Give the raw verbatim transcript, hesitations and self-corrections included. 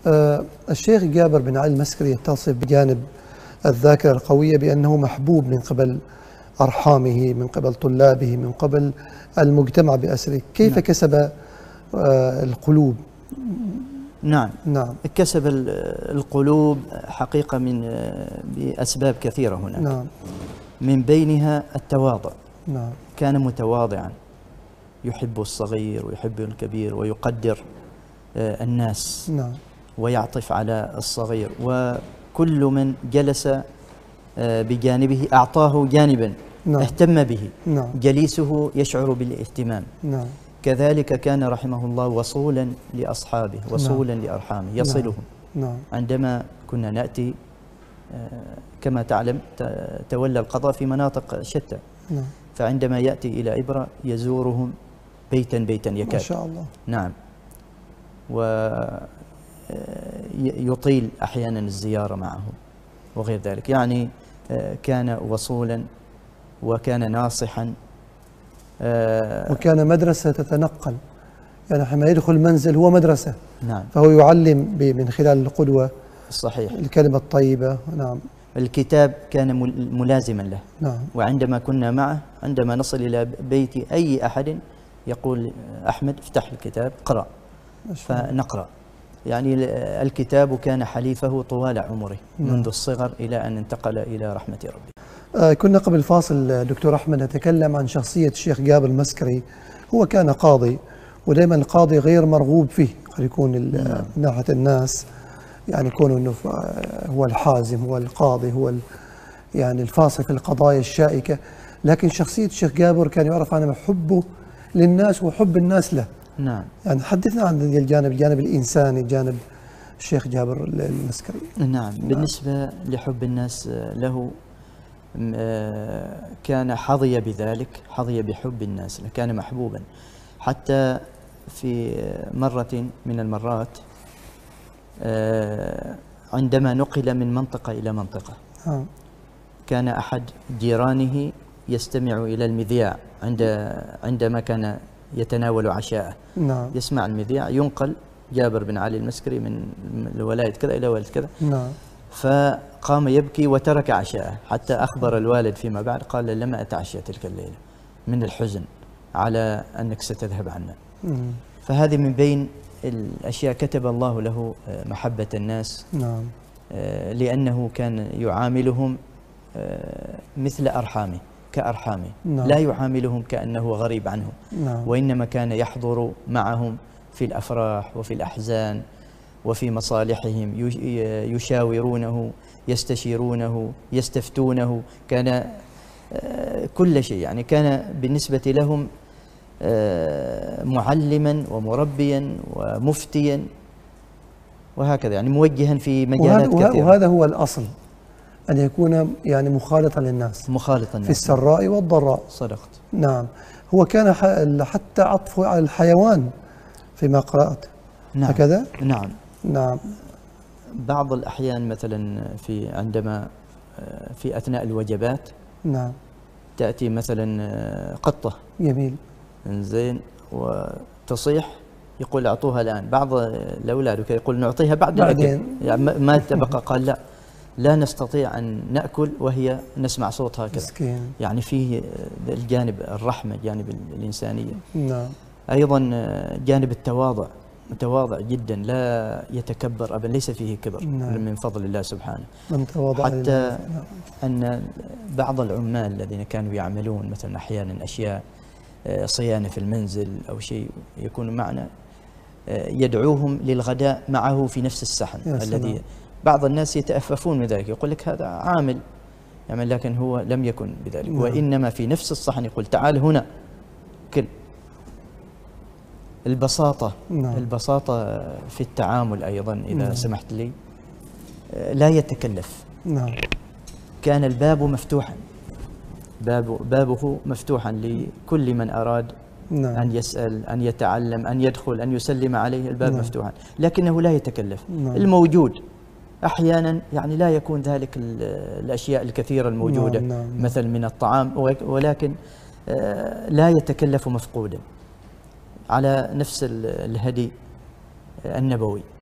آه الشيخ جابر بن علي المسكري يتصف بجانب الذاكرة القوية بأنه محبوب من قبل أرحامه، من قبل طلابه، من قبل المجتمع بأسره. كيف نعم. كسب آه القلوب؟ نعم نعم كسب القلوب حقيقة من بأسباب كثيرة هناك. نعم. من بينها التواضع. نعم. كان متواضعا، يحب الصغير ويحب الكبير ويقدر الناس. نعم. ويعطف على الصغير، وكل من جلس بجانبه أعطاه جانبا. نعم. اهتم به. نعم. جليسه يشعر بالاهتمام. نعم. كذلك كان رحمه الله وصولا لأصحابه، وصولا نعم. لأرحامه، يصلهم. نعم. عندما كنا نأتي كما تعلم تولى القضاء في مناطق شتى. نعم. فعندما يأتي إلى إبرة يزورهم بيتا بيتا يكاد. ما شاء الله. نعم. ويطيل أحيانا الزيارة معهم وغير ذلك. يعني كان وصولا وكان ناصحا، وكان مدرسة تتنقل، يعني حينما يدخل المنزل هو مدرسة. نعم. فهو يعلم من خلال القدوة صحيح الكلمة الطيبة. نعم. الكتاب كان ملازما له. نعم. وعندما كنا معه عندما نصل إلى بيت أي أحد يقول أحمد افتح الكتاب اقرأ، فنقرأ. يعني الكتاب كان حليفه طوال عمره. نعم. منذ الصغر إلى أن انتقل إلى رحمة ربه. آه كنا قبل الفاصل دكتور أحمد نتكلم عن شخصية الشيخ جابر المسكري. هو كان قاضي، ودائما القاضي غير مرغوب فيه، قد يكون من ناحية الناس، يعني كونه انه هو الحازم، هو القاضي، هو يعني الفاصل في القضايا الشائكة. لكن شخصية الشيخ جابر كان يعرف عنه حبه للناس وحب الناس له. نعم. يعني حدثنا عن الجانب الجانب الإنساني، جانب الشيخ جابر المسكري. نعم. نعم. بالنسبة لحب الناس له، كان حظي بذلك، حظي بحب الناس، كان محبوبا. حتى في مرة من المرات عندما نقل من منطقة إلى منطقة، كان أحد جيرانه يستمع إلى المذياع عند عندما كان يتناول عشاءه. نعم. يسمع المذياع، ينقل جابر بن علي المسكري من الولاية كذا إلى ولاية كذا. نعم. فقام يبكي وترك عشاءه، حتى أخبر الوالد فيما بعد قال لما أتعشى تلك الليلة من الحزن على أنك ستذهب عنا. مم. فهذه من بين الأشياء كتب الله له محبة الناس. نعم. لأنه كان يعاملهم مثل أرحامه، كأرحامه. نعم. لا يعاملهم كأنه غريب عنهم. نعم. وإنما كان يحضر معهم في الأفراح وفي الأحزان وفي مصالحهم، يشاورونه، يستشيرونه، يستفتونه. كان كل شيء، يعني كان بالنسبة لهم معلما ومربيا ومفتيا وهكذا، يعني موجها في مجالات وهذا كثيرة. وهذا هو الأصل، أن يكون يعني مخالطا للناس، مخالطا في السراء والضراء. صدقت. نعم. هو كان حتى عطفه على الحيوان فيما قرأت. نعم. هكذا. نعم. نعم. بعض الأحيان مثلا في عندما في أثناء الوجبات. نعم. تأتي مثلا قطة. جميل. زين وتصيح، يقول اعطوها الآن. بعض الأولاد يقول نعطيها بعد الأكل، يعني ما تبقى. قال لا، لا نستطيع أن نأكل وهي نسمع صوتها كذا. مسكين. يعني فيه الجانب الرحمة، جانب الإنسانية. نعم. أيضا جانب التواضع، متواضع جدا، لا يتكبر أبدا، ليس فيه كبر. نعم. من فضل الله سبحانه. من تواضع حتى أن بعض العمال الذين كانوا يعملون مثلا أحيانا أشياء صيانة في المنزل أو شيء يكون معنا، يدعوهم للغداء معه في نفس الصحن الذي بعض الناس يتأففون من ذلك، يقول لك هذا عامل يعني، لكن هو لم يكن بذلك. نعم. وإنما في نفس الصحن يقول تعال هنا كل. البساطة. نعم. البساطة في التعامل أيضا إذا نعم. سمحت لي، لا يتكلف. نعم. كان الباب مفتوحا، باب بابه مفتوحا لكل من أراد. نعم. أن يسأل، أن يتعلم، أن يدخل، أن يسلم عليه، الباب نعم. مفتوحا، لكنه لا يتكلف. نعم. الموجود أحيانا يعني لا يكون ذلك الأشياء الكثيرة الموجودة. نعم. نعم. مثل من الطعام، ولكن لا يتكلف مفقودا، على نفس الهدي النبوي.